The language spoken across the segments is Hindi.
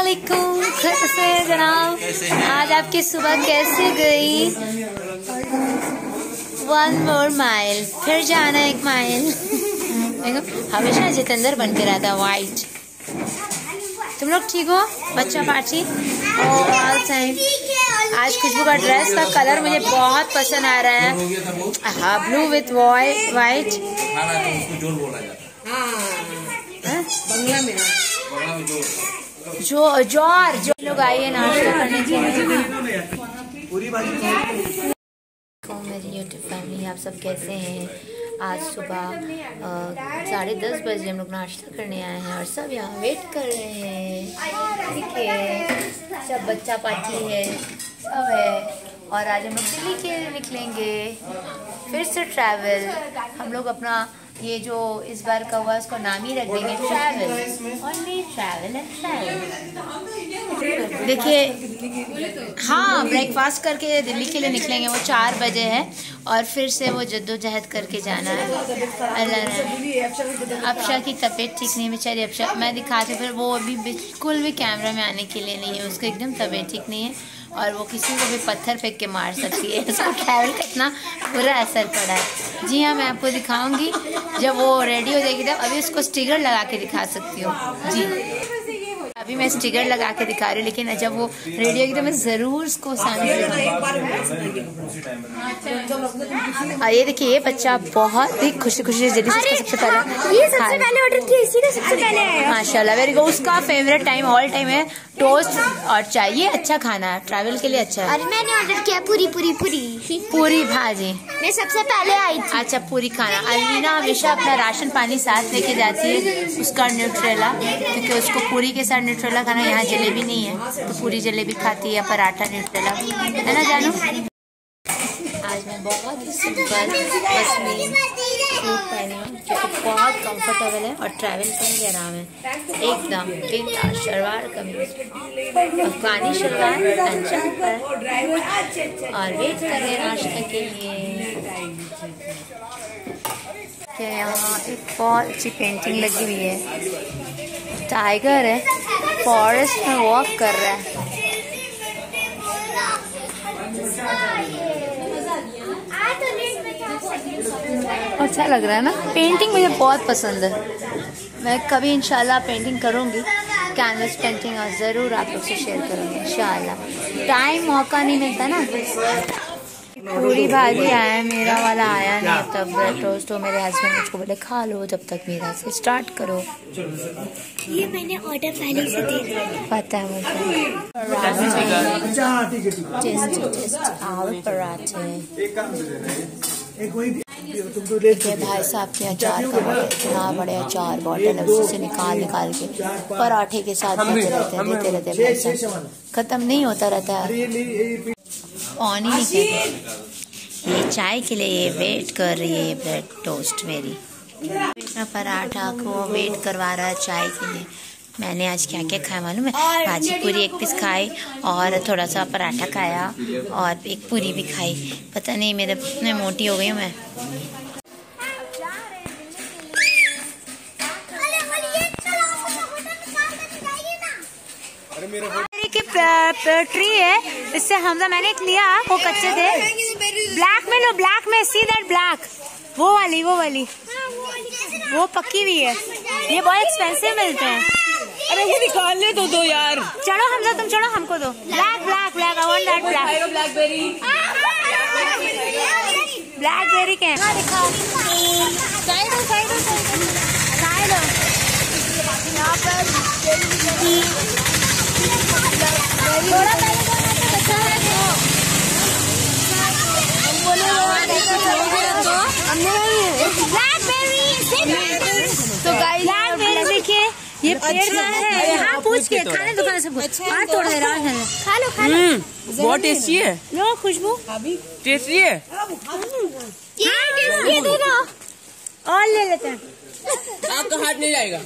अस्सलामुअलैकुम। कैसे जनाब, आज आपकी सुबह कैसे गई? 1 more माइल, फिर जाना 1 माइल। देखो हमेशा जितेंद्र बन के रहता है वाइट। तुम लोग ठीक हो? बच्चा पार्टी ऑल टाइम। आज खुशबू का ड्रेस का कलर मुझे बहुत पसंद आ रहा है। हाँ, ब्लू विथ वाइट। बंगला में जो लोग आइए नाश्ता करने के लिए। मेरी यूट्यूब फैमिली, आप सब कैसे हैं? आज सुबह 10:30 बजे हम लोग नाश्ता करने आए हैं और सब यहाँ वेट कर रहे हैं। देखिए सब बच्चा पार्टी है, सब है। और आज हम लोग दिल्ली के लिए निकलेंगे, फिर से ट्रैवल। हम लोग अपना ये जो इस बार का हुआ उसको नाम ही रख देंगे travel, only travel and travel. देखिए हाँ, ब्रेकफास्ट करके दिल्ली के लिए निकलेंगे। वो 4 बजे है और फिर से वो जद्दोजहद करके जाना है। अफशा की तबीयत ठीक नहीं बेचारी। अफशा मैं दिखाती हूँ, फिर वो अभी बिल्कुल भी कैमरा में आने के लिए नहीं है। उसको एकदम तबीयत ठीक नहीं है और वो किसी को भी पत्थर फेंक के मार सकती है। उसको ट्रैवल का इतना बुरा असर पड़ा है। जी हाँ, मैं आपको दिखाऊंगी जब वो रेडी हो जाएगी तब। अभी उसको स्टिकर लगा के दिखा सकती हूँ जी। अभी मैं स्टिकर लगा के दिखा रही हूँ, लेकिन जब वो रेडी होगी तो मैं ज़रूर उसको सामने और ये देखिए ये बच्चा बहुत ही खुशी खुशी जल्दी से सबसे पहले ऑर्डर किया, इसी का सबसे पहले आया। माशाल्लाह, वेरी गुड। उसका फेवरेट टाइम ऑल टाइम है टोस्ट और चाय। ये अच्छा खाना है, ट्रैवल के लिए अच्छा है। अरे मैंने ऑर्डर किया पूरी भाजी। मैं सबसे पहले आई थी। अच्छा, पूरी खाना। अलमीना हमेशा अपना राशन पानी साथ लेके जाती है, उसका न्यूट्रेला, क्योंकि उसको पूरी के साथ न्यूट्रेला खाना। यहाँ जलेबी नहीं है तो पूरी जलेबी खाती है, पराठा न्यूट्रेला, है ना जानू? आज मैं बहुत ही सिंपल बस में सूट पहनी हूँ क्योंकि बहुत कंफर्टेबल है और ट्रैवल करने के आराम है एकदम। बिना शलवार कमीज, अफगानी शलवार और वेट कर रहे नाश्ता के लिए। क्या यहाँ एक बहुत अच्छी पेंटिंग लगी हुई है। टाइगर है, फॉरेस्ट में वॉक कर रहा है। अच्छा लग रहा है ना? पेंटिंग मुझे बहुत पसंद है। मैं कभी इंशाल्लाह पेंटिंग करूँगी, कैनवस पेंटिंग, और ज़रूर आप लोग से शेयर करूँगी इंशाल्लाह। टाइम मौका नहीं मिलता ना। पूरी भाजी आया है, मेरा वाला आया नहीं अब तक। ब्रेड टोस्ट तो मेरे हस्बैंड मुझको बोले खा लो जब तक मेरा से स्टार्ट करो। ये मैंने ऑर्डर पहले से दे दिया, पता है मुझे। आलू पराठे। देखिए भाई साहब के अचार का बॉटल, इतना बड़े अचार बॉटल है, उसी से निकाल के पराठे के साथ देते रहते हैं भाई साहब। खत्म नहीं होता रहता है, ऑन ही नहीं करते। ये चाय के लिए ये वेट कर रही है ब्रेड टोस्ट मेरी। पराठा को वेट करवा रहा है चाय के लिए। मैंने आज क्या क्या खाया मालूम है? भाजी पूरी 1 पीस खाई और थोड़ा सा पराठा खाया और एक पूरी भी खाई। पता नहीं मेरे इतने मोटी हो गई हूँ मैं। ट्री है, इससे हमजा मैंने एक लिया, वो कच्चे थे। ब्लैक में लो, ब्लैक में, सी दैट ब्लैक, वो वाली वो पक्की हुई है। ये बहुत एक्सपेंसिव मिलते हैं। अरे ये निकाल ले दो यार। चलो हमजा तुम चलो, हमको दो black I want that black. BlackBerry के यहाँ पर तो गाइस देखिए ये पेड़ का है। हाँ पूछ के खाने दुकान से पूछ। हाँ थोड़ा देर खा लो। बहुत टेस्टी है। लो खुशबू टेस्टी है। और ले लेते हैं। आपका हाथ नहीं जाएगा।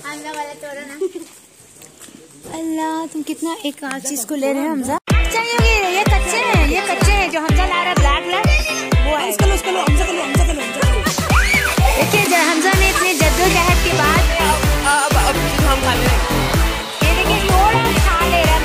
अल्लाह तुम कितना एक चीज को ले रहे हो हमजा। चाहिए ये कच्चे हैं जो हमजा ला रहा है ब्लैक वो है। उसको लो हमजा को लो। देखिए हमजा ने इतने जद्दोजहद के बाद अब हम खा ले। ये देखिए थोड़ा खा ले रहा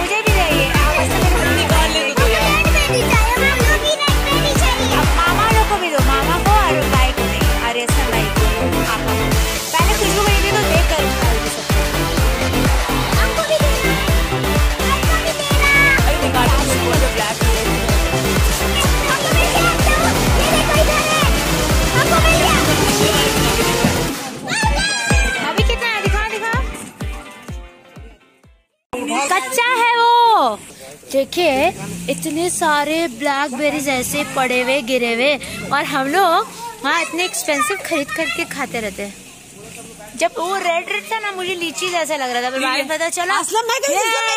कच्चा है वो। देखिए इतने सारे ब्लैकबेरीज ऐसे पड़े हुए गिरे हुए, और हम लोग वहाँ इतने एक्सपेंसिव खरीद करके खाते रहते हैं। जब वो रेड रेड था ना, मुझे लीची जैसा लग रहा था, पर बाद में पता चला असलम भाई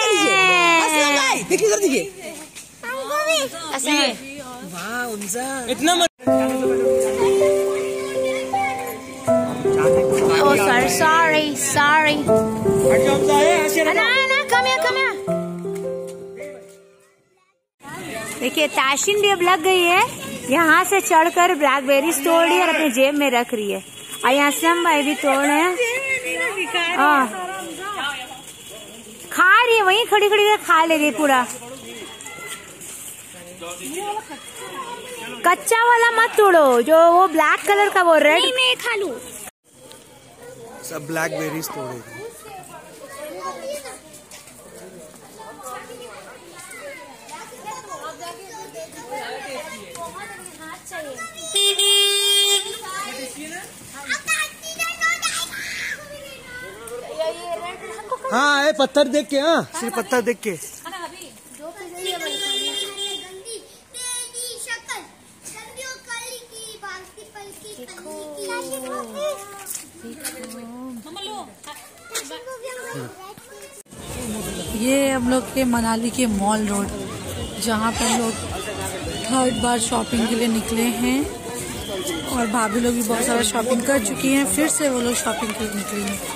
देखिए इतना Oh, sorry. देखिए ताशिन भी अब लग गई है, यहाँ से चढ़कर ब्लैकबेरीज तोड़ रही है और अपने जेब में रख रही है। और असलम भाई भी तोड़ रहे हैं, खा रही है, वहीं खड़ी खड़ी खा ले रही पूरा। कच्चा वाला मत तोड़ो, जो वो ब्लैक कलर का, वो रेड में खा लूं। सब ब्लैकबेरीज तोड़े। हाँ ये पत्थर देख के, हाँ सिर्फ पत्थर देख के। ये हम लोग के मनाली के मॉल रोड, जहाँ पर लोग थर्ड बार शॉपिंग के लिए निकले हैं, और भाभी लोग भी बहुत सारा शॉपिंग कर चुकी हैं, फिर से वो लोग शॉपिंग के लिए निकली हैं।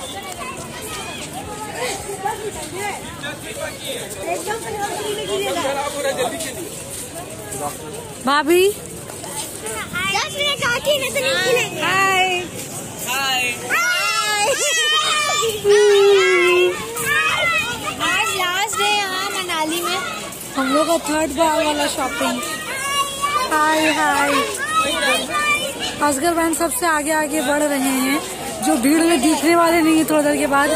भाभी 10 मिनट आके हाय आज लास्ट डे यहाँ मनाली में हम लोग का थर्ड बार वाला शॉपिंग। हाय असगर बहन सबसे आगे आगे बढ़ रहे हैं, जो भीड़ में दिखने वाले नहीं है थोड़ी देर के बाद।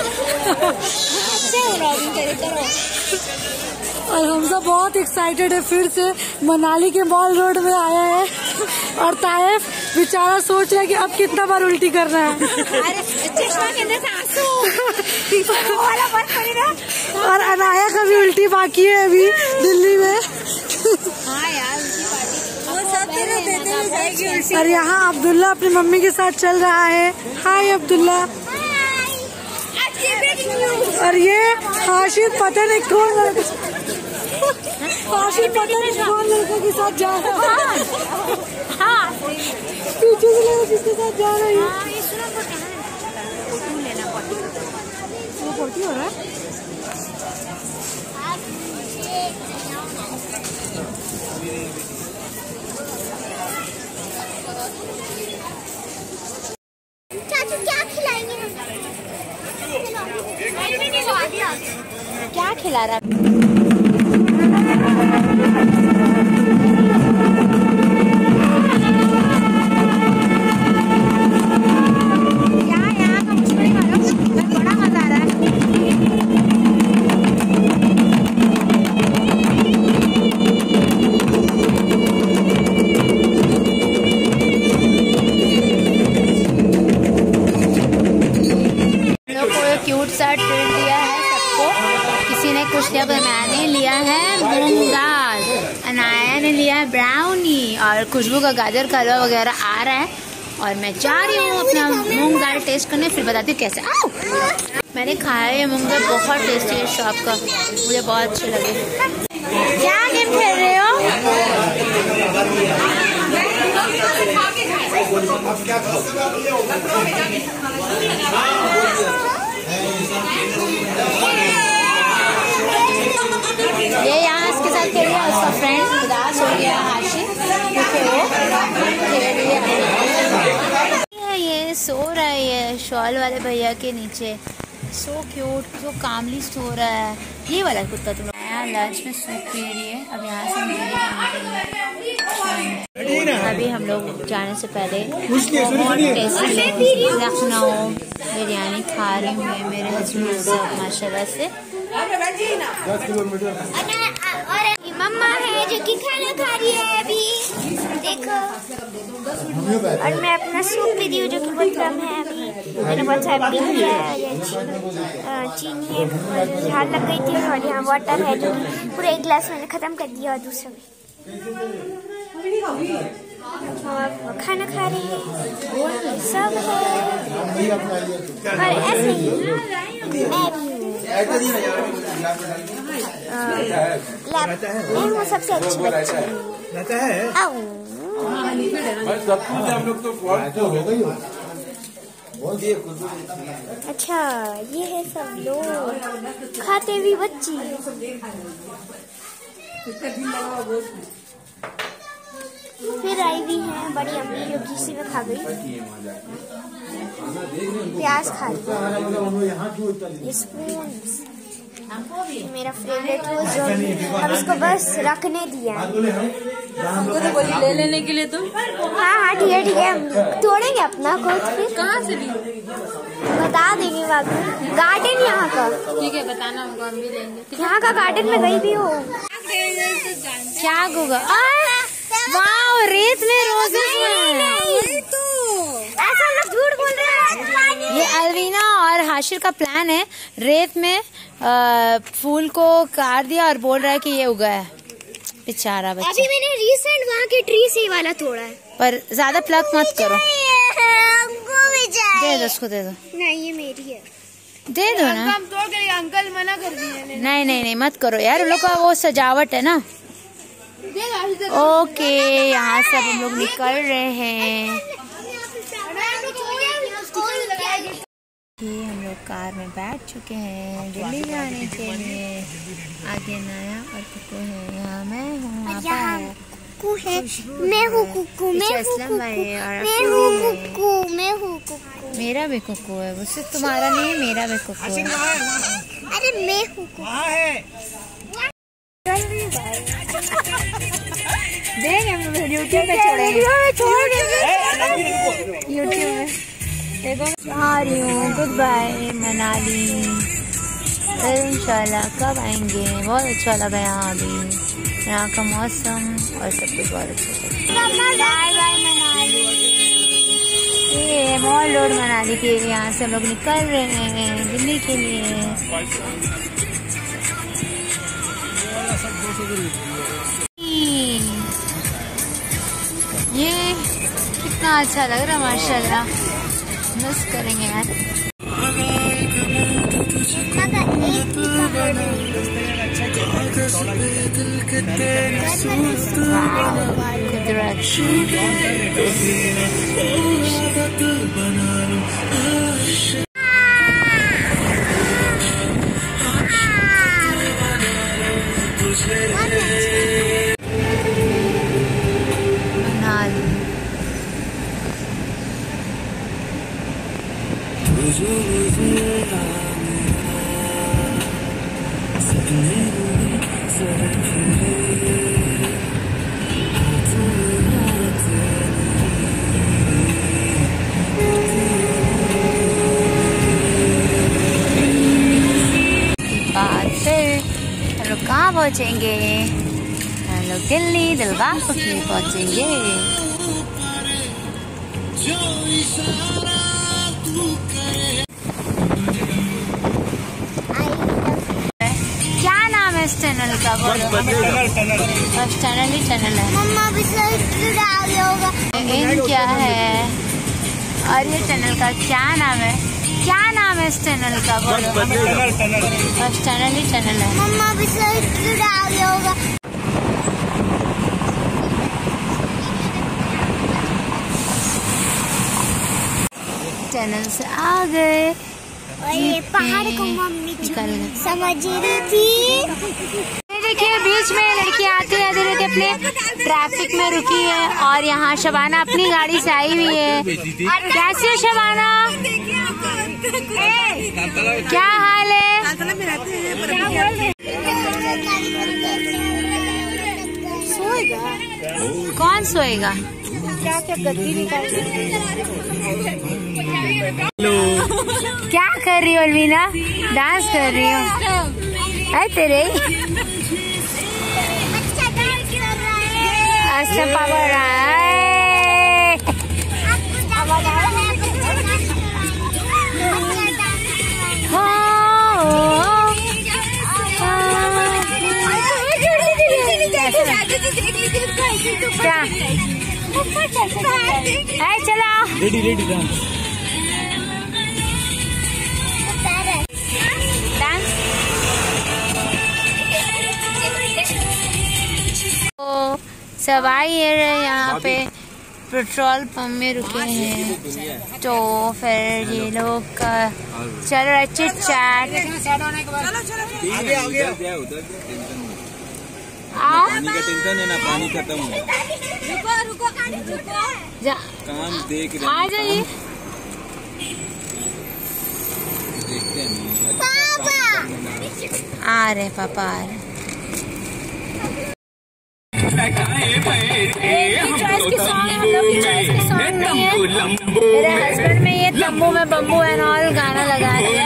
और हम सब बहुत एक्साइटेड है, फिर से मनाली के मॉल रोड में आया है, और ताइफ बेचारा सोच रहा है कि अब कितना बार उल्टी करना है। अरे चश्मा के अंदर से आंसू वाला बंद पड़ी ना। और अनाया का भी उल्टी बाकी है अभी दिल्ली में। हाँ यार वो सब देते हुए जाएगी। और यहाँ अब्दुल्ला अपनी मम्मी के साथ चल रहा है। हाय अब्दुल्ला। और ये हाशिद पता नहीं कौन लड़का के साथ जा रहा है। हाँ पीछे से लोग किसके साथ जा रही है। वो पोटी हो रहा है। चाचू क्या खिलाएंगे हम? क्या खिला रहा क्यूट सा ट्रीट दिया है सबको। किसी ने कुछ लिया, मैंने लिया है मूंग दाल, अनाया ने लिया है ब्राउनी, और खुशबू का गाजर का हलवा वगैरह आ रहा है। और मैं जा रही हूँ अपना मूंग दाल टेस्ट करने, फिर बताती हूँ कैसे। मैंने खाया है मूंग दाल, बहुत टेस्टी है शॉप का, मुझे बहुत अच्छे लगे। क्या गेम खेल रहे हो? ये यहाँ इसके साथ खेल रहा है, उसका फ्रेंड उदास हो गया हाशिद, ये सो रहा है, ये शॉल वाले भैया के नीचे। सो क्यूट, सो कामली सो रहा है। ये वाला कुत्ता तुम नया लंच में सूप पी रही है। अब यहाँ से अभी हम लोग जाने से पहले बहुत टेस्टी लखनऊ बिरयानी खा रही हूँ मेरे हस्बैंड सब माशाल्लाह से। मम्मा है जो कि खाना खा रही है अभी, देखो। और मैं अपना सूप पी रही हूँ जो कि बहुत कम है अभी। मैंने बहुत सारा पी लिया है, चीनी है, झाल लग गई थी। और यहाँ वाटर है जो कि पूरा एक गिलास मैंने खत्म कर दिया। और दूसरा और खाना खा रहे हैं सब है। और ऐसे ही मैं हूँ सबसे अच्छी बच्ची। अच्छा ये है सब लोग खाते हुए बच्ची। फिर आई भी है बड़ी अम्मी जो किसी में खा गई, प्याज खा रही। स्पून मेरा फेवरेट यूज जो अब इसको बस रखने दिया। हमको तो बोली ले लेने के लिए तुम। हाँ ठीक है ठीक है, हम तोड़ेंगे अपना खुद। फिर कहाँ से ली? बता देंगे बाद में। गार्डन यहाँ का। ठीक है बताना हमको, हम भी लेंगे। यहाँ का गार्डन में गई भी हो क्या गोगा? वाह, रेत में रोजेस हैं। ऐसा लोग झूठ बोल रहे हैं। ये अलवीना और हाशिर का प्लान है। रेत में फूल को काट दिया और बोल रहा है कि ये उगा है। बेचारा बच्चा। अभी मैंने रिसेंट वहाँ के ट्री से वाला तोड़ा है। पर ज्यादा प्लक मत करो। हमको भी चाहिए। दे दो, उसको दे दो। नहीं ये मेरी है। दे दो ना। हम तोड़ कर अंकल मना कर दिए। नहीं नहीं नहीं मत करो यार, उन लोग का वो सजावट है ना। ओके, यहाँ से हम लोग निकल रहे हैं। ये हम लोग कार में बैठ चुके हैं दिल्ली जाने के लिए। आगे नाया और कुकू है। यहाँ मैं हूँ, कुकू है, मैं हूँ कुकू, मैं हूँ असलम भाई और मैं हूँ कुकू, मैं हूँ कुकू। मेरा भी कुकू है, उससे तुम्हारा नहीं, मेरा भी कुकू है। अरे मैं हूँ देंगे हम यूट्यूब पे छोड़ेंगे। यूट्यूब में देखो। आ रही हूँ, गुड बाय मनाली। इंशाल्लाह कब आएंगे। बहुत अच्छा लगा यहाँ अभी, यहाँ का मौसम और सब कुछ बहुत अच्छा लगा। Bye bye Manali. ये मॉल रोड मनाली के यहाँ से लोग निकल रहे हैं दिल्ली के लिए। ये कितना अच्छा लग रहा है माशाल्लाह। मिस करेंगे यार। हम लोग कहाँ पहुँचेंगे? हम लोग दिल्ली दिलबाग पहुँचेंगे। क्या नाम है इस चैनल का? बस चैनल ही चैनल है। मम्मा भी डाल होगा। इन क्या है और ये चैनल का क्या नाम है? क्या नाम है इस चैनल का? बोलो। बस चैनल ही चैनल है। मम्मा भी डाल होगा। चैनल से आ गए और ये पहाड़ को मम्मी निकल गए। समझ रही थी। देखिए बीच में लड़की आती है धीरे धीरे अपने ट्रैफिक में रुकी है और यहाँ शबाना अपनी गाड़ी से आई हुई है। कैसी है शबाना? क्या हाल है? सोएगा? कौन सोएगा? क्या क्या गद्दी निकाल। क्या कर रही हो अलवीना? डांस कर रही हो? है तेरे मस्त पावर क्या चला रेडी रेडी डांस। तो सब आई यहाँ पे पेट्रोल पंप में रुके हैं, तो फिर ये लोग चल रहा है चिट चैट। पानी का टेंशन है ना, पानी खत्म हो जा काम देख रहे आ जाइए। देखते हैं आ रहे पापा आ रहे। मेरे हस्बैंड में ये तंबू में बम्बू एंड ऑल गाना लगा दिया।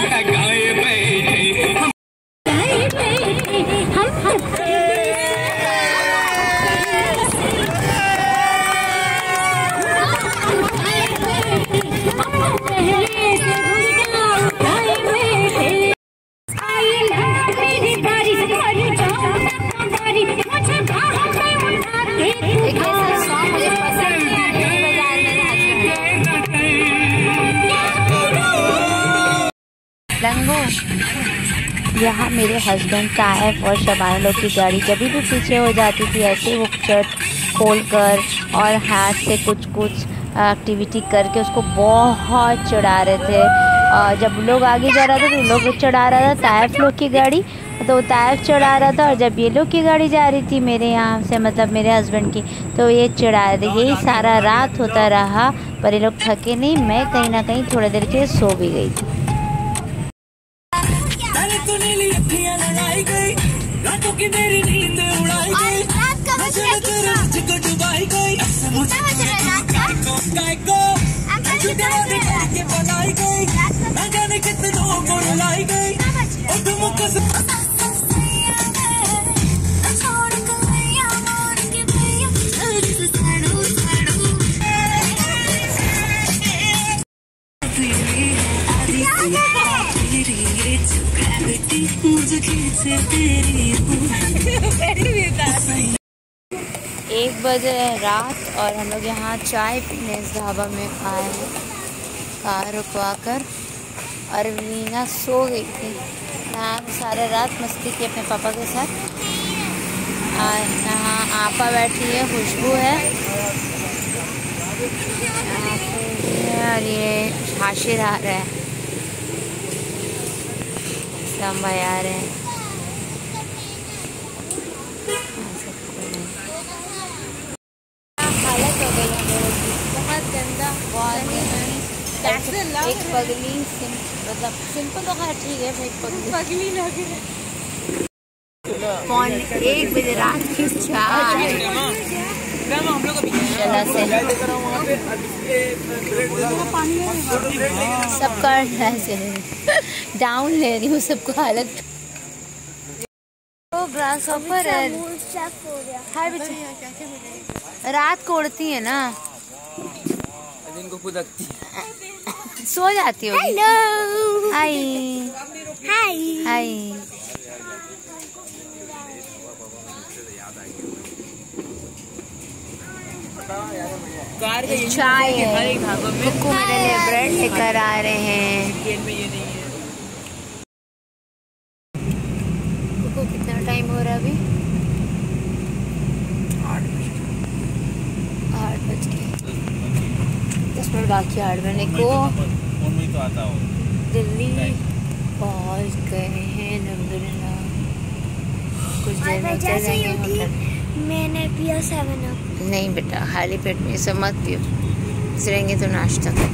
यहाँ मेरे हस्बैंड ताइफ और शबाना लोग की गाड़ी जब भी पीछे हो जाती थी ऐसे वो शर्ट खोलकर और हाथ से कुछ एक्टिविटी करके उसको बहुत चढ़ा रहे थे। और जब लोग आगे जा रहा था तो लोग चढ़ा रहा था ताइफ लोग की गाड़ी, तो ताइफ चढ़ा रहा था। और जब ये लोग की गाड़ी जा रही थी मेरे यहाँ से, मतलब मेरे हस्बैंड की, तो ये चढ़ा रहे थे। यही सारा रात होता रहा, पर ये लोग थके नहीं। मैं कहीं ना कहीं थोड़ी देर के लिए सो भी गई थी। रातों की मेरी नींद उड़ाई गई, डुबाई गई, बनाई गई, न जाने कितनों को रुलाई गई। एक बजे रात और हम लोग यहाँ चाय पीने इस ढाबा में आए हैं कार रुकवा कर। और वीना सो गई थी। यहाँ सारे रात मस्ती की अपने पापा के साथ। यहाँ आपा बैठी है, खुशबू है और ये हाशिर आ रहा है, सब आ रहे हैं। हालत हो गई है बहुत गंदा, बहुत एक पगली मतलब सिंपल तो खैर ठीक है, एक पगली लगे। 1 बजे रात की चाय से सबका डाउन ले रही हूँ, सबको हालत। तो ग्रास ऑफर है, हाय बच्चे रात को उड़ती है ना, दिन को खुदकती सो जाती होगी। हाय हाय हाय। चाय है, कुक्कू मेरे लिए ब्रेड लेकर आ रहे हैं। कुक्कू कितना टाइम हो रहा है अभी? 8 बज के 10 मिनट बाकी। 8 बजने को दिल्ली पहुंच गए हैं अल्हम्दुलिल्लाह। कुछ देर में चल जाएंगे होटल। मैंने पिया 7 अप। नहीं बेटा, खाली पेट में सब मत पियो, रहेंगे तो नाश्ता कर।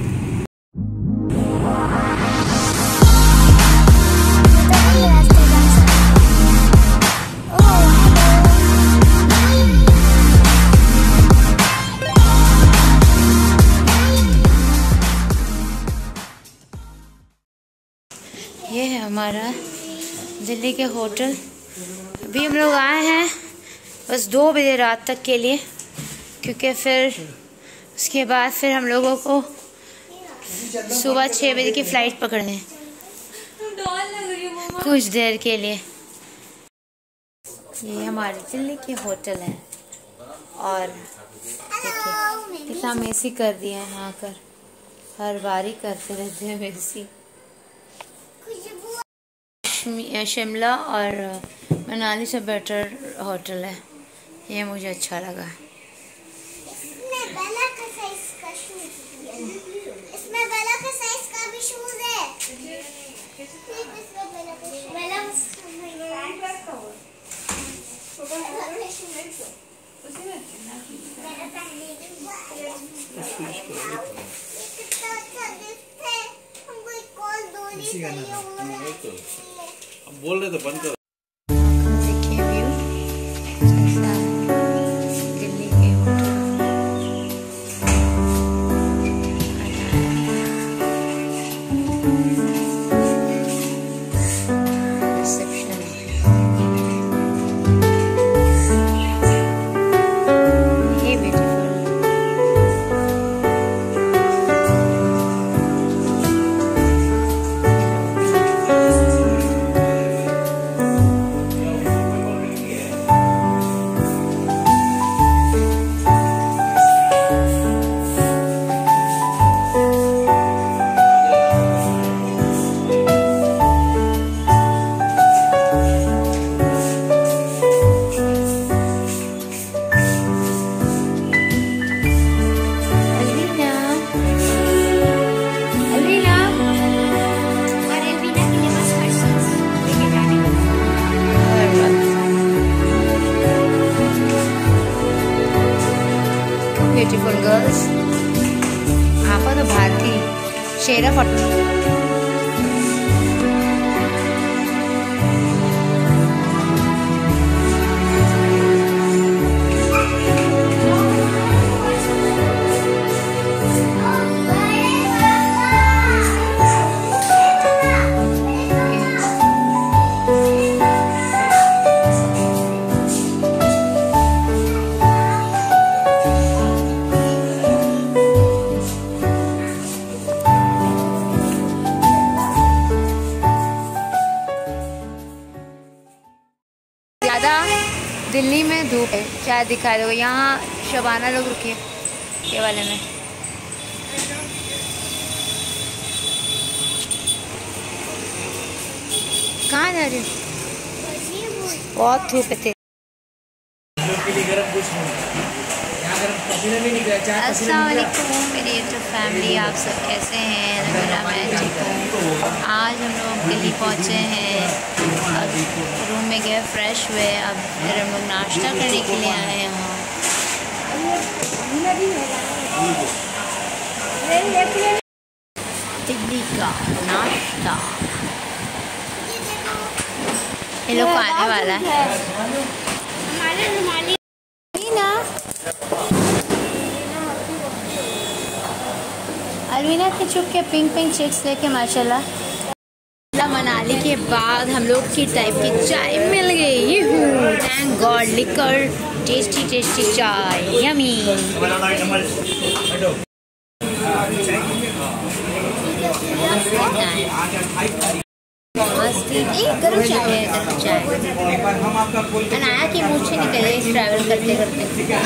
ये है हमारा दिल्ली के होटल। अभी हम लोग आए हैं बस 2 बजे रात तक के लिए। क्योंकि फिर उसके बाद फिर हम लोगों को सुबह 6 बजे की फ़्लाइट पकड़नी है कुछ देर के लिए। ये हमारे दिल्ली के होटल है और देखिए कितना मेसी कर दिया है यहाँ कर, हर बार ही करते रहते हैं मेसी। शिमला और मनाली से बेटर होटल है, ये मुझे अच्छा लगा। इसमें बेला का साइज का भी शूज है। अब बोल रहे तो बंद करो। देखिए व्यू कैसा है दिल्ली के होटल। रिसेप्शन ये ब्यूटीफुल। ब्यूटीफुल गर्ल्स, आपा तो भारती शेरा दिल्ली में धूप है, क्या दिखा दो। यहाँ शबाना लोग रुकी है ये वाले में। कहाँ जा रही हो? बहुत धूप है। अस्सलाम वालेकुम मेरी यूट्यूब फैमिली, आप सब कैसे हैं? मैं ठीक हूँ। आज हम लोग दिल्ली पहुँचे हैं, अब रूम में गए फ्रेश हुए, अब फिर हम लोग नाश्ता करने के लिए आए हैं यहाँ। दिल्ली का नाश्ता ये लोग को आने वाला है। अलवीना के चुप के पिंक पिंक चिक्स लेके माशाल्लाह। मनाली के बाद हम लोग की टाइप की चाय मिल गई। Thank God, liquor tasty tasty चाय, यमी। गरम चाय है, गरम चाय। अनाया की मूछें निकल गई ट्रैवल करते करते।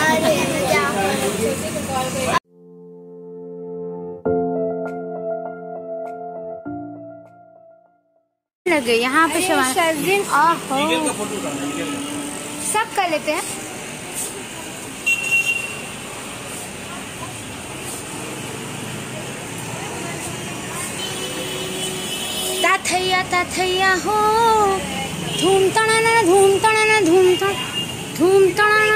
लगे यहाँ पे सब कर लेते हैं। ताथैया हो धूम तड़ाना धूम तड़ाना धूम तड़ाना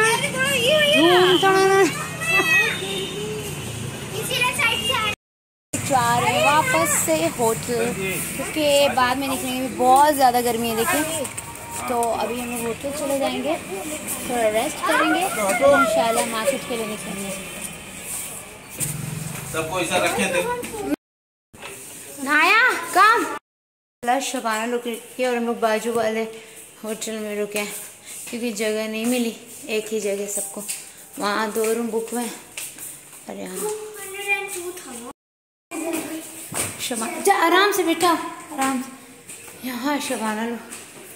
जा रहे हैं वापस से होटल, क्योंकि बाद में निकलेंगे भी बहुत ज़्यादा गर्मी है। देखिए तो अभी हम लोग होटल चले जाएंगे, थोड़ा रेस्ट करेंगे, तो इंशाल्लाह मार्केट के लिए निकलेंगे। सबको ऐसा रखे थे नाया काम शबाना लोग रुके और हम लोग बाजू वाले होटल में रुके क्योंकि जगह नहीं मिली एक ही जगह सबको। वहाँ 2 रूम बुक हुए और यहाँ शबाना जा आराम से बेटा आराम से। यहाँ शबाना लो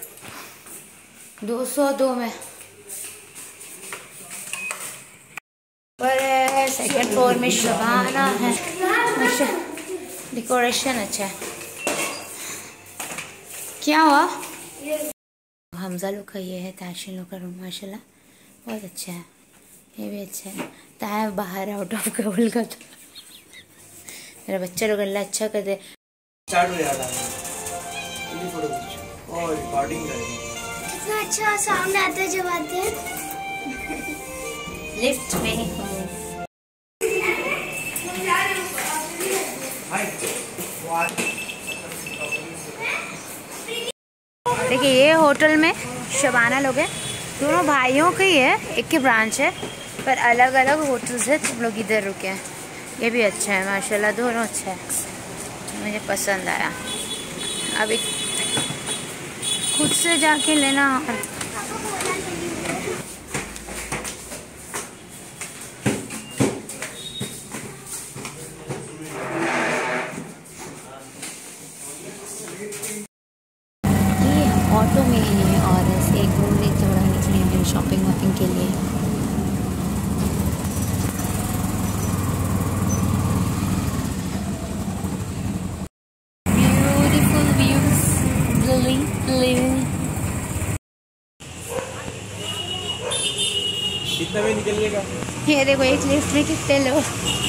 202 में पर सेकंड फ्लोर में शबाना है। डेकोरेशन अच्छा है। क्या हुआ? हमजा लोग का ये है, ताशिन लोग का रूम माशाल्लाह बहुत अच्छा है। ये भी अच्छा है। ताया बाहर आउट ऑफ कबूल का था। मेरा बच्चा लोग अल्लाह अच्छा कर दे। और रिकॉर्डिंग करेंगे। कितना अच्छा साउंड आता है जब आते हैं। लिफ्ट में देखिए ये होटल में शबाना लोग हैं, दोनों भाइयों का ही है, एक की ब्रांच है पर अलग अलग होटल्स है। तुम लोग इधर रुके हैं। ये भी अच्छा है माशाल्लाह, दोनों अच्छा है, मुझे पसंद आया। अभी खुद से जाके लेना। ऑटो में है और ऐसे घूमने थोड़ा निकले हैं शॉपिंग वॉपिंग के लिए। ब्यूटीफुल व्यूज, कितना में निकलिएगा? ये देखो एक लिफ्ट में कितने लोग।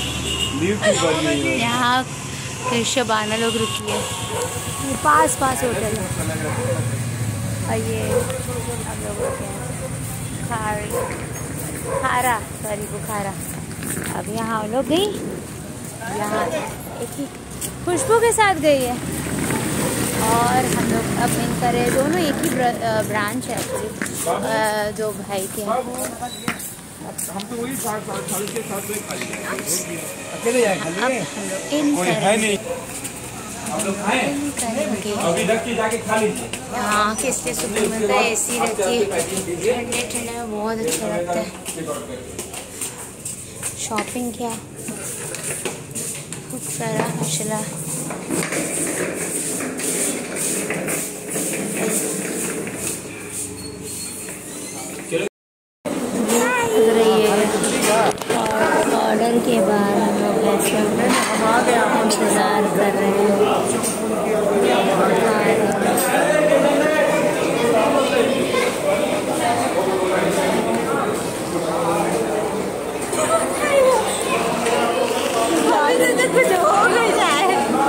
यहाँ फिर शबाना लोग रुकी है, पास होटल है। और ये हम लोग बुखारा। अब यहाँ लोग गई, यहाँ एक ही खुशबू के साथ गई है और हम लोग अब इन करे दोनों एक ही ब्रांच है एक्चुअली, 2 भाई के। हम तो वही अकेले जाए खाली यहाँ किसके सुकून मिलता है, एसी रहती है, ठंडे में बहुत अच्छा लगता है। शॉपिंग किया खूब सारा माशाल्लाह। ऑर्डर के बाद हम लोग इंतज़ार कर रहे हैं। कुछ हो गई जाए।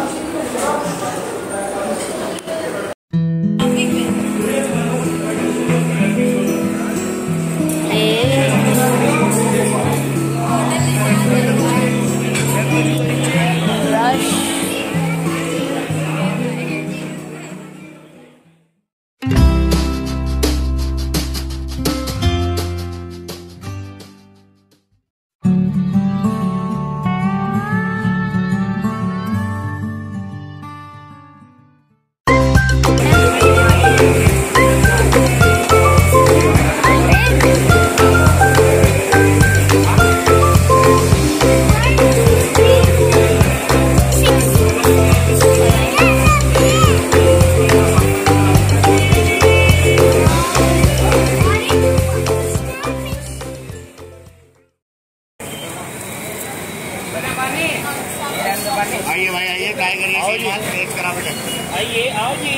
आइए भाई आइए, ट्राई करिए माल टेस्ट करा बेटा। आइए आओ जी,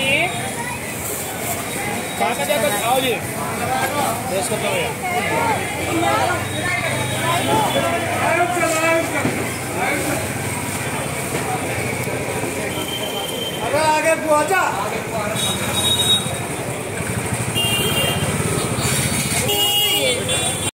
आओ जी टेस्ट करते भैया। आगे पहुंचा।